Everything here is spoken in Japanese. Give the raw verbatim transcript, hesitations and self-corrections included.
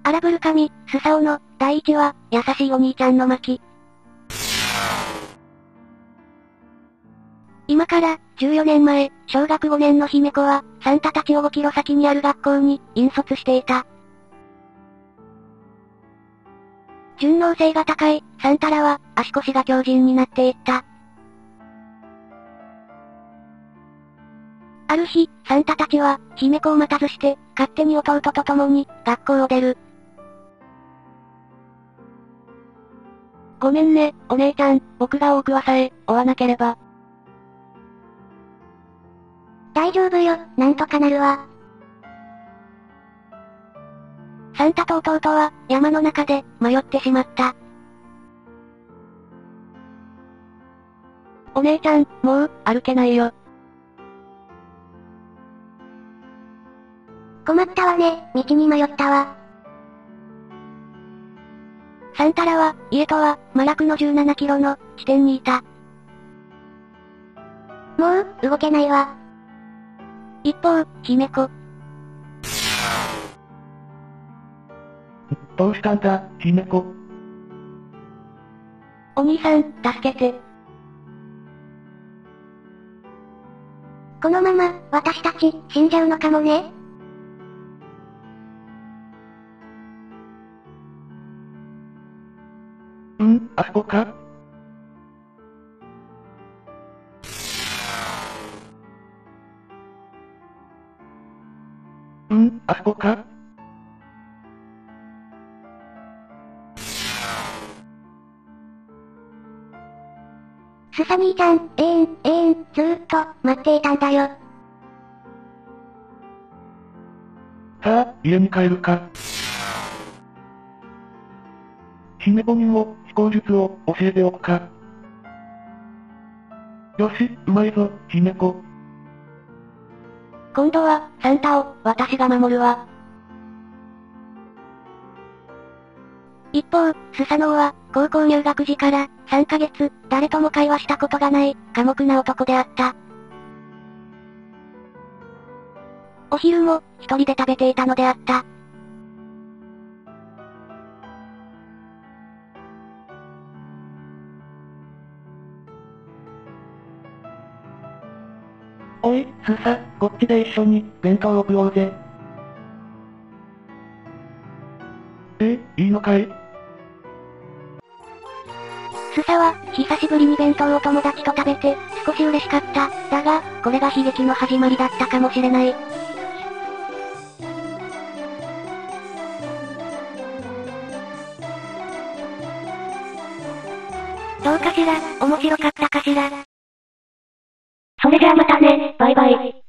荒ぶる神、スサオの、だいいちわ、優しいお兄ちゃんの巻。今から、じゅうよねんまえ、小学ごねんの姫子は、サンタたちをごキロ先にある学校に、引率していた。順応性が高い、サンタらは、足腰が強靭になっていった。ある日、サンタたちは、姫子を待たずして、勝手に弟と共に、学校を出る。ごめんね、お姉ちゃん、僕が多くはさえ、追わなければ。 大丈夫よ、なんとかなるわ。 サンタと弟は、山の中で、迷ってしまった。お姉ちゃん、もう、歩けないよ。 困ったわね、道に迷ったわ。 サンタらは、家とは、真逆のじゅうななキロの、地点にいた。 もう、動けないわ。 一方、姫子。 どうしたんだ、姫子。 お兄さん、助けて。 このまま、私たち、死んじゃうのかもね。 うん、あそこか？うん、あそこか？ スサ兄ちゃん、永遠、永遠、ずーっと、待っていたんだよ。 さあ、家に帰るか。姫子にも、飛行術を、教えておくか。よし、うまいぞ、姫子。 今度は、サンタを、私が守るわ。一方、スサノオは、高校入学時から、さんかげつ、誰とも会話したことがない、寡黙な男であった。お昼も、一人で食べていたのであった。 おい、スサ、こっちで一緒に、弁当を食おうぜ。え、いいのかい？ スサは、久しぶりに弁当を友達と食べて、少し嬉しかった。だが、これが悲劇の始まりだったかもしれない。どうかしら、面白かったかしら。 それじゃあまたね、バイバイ。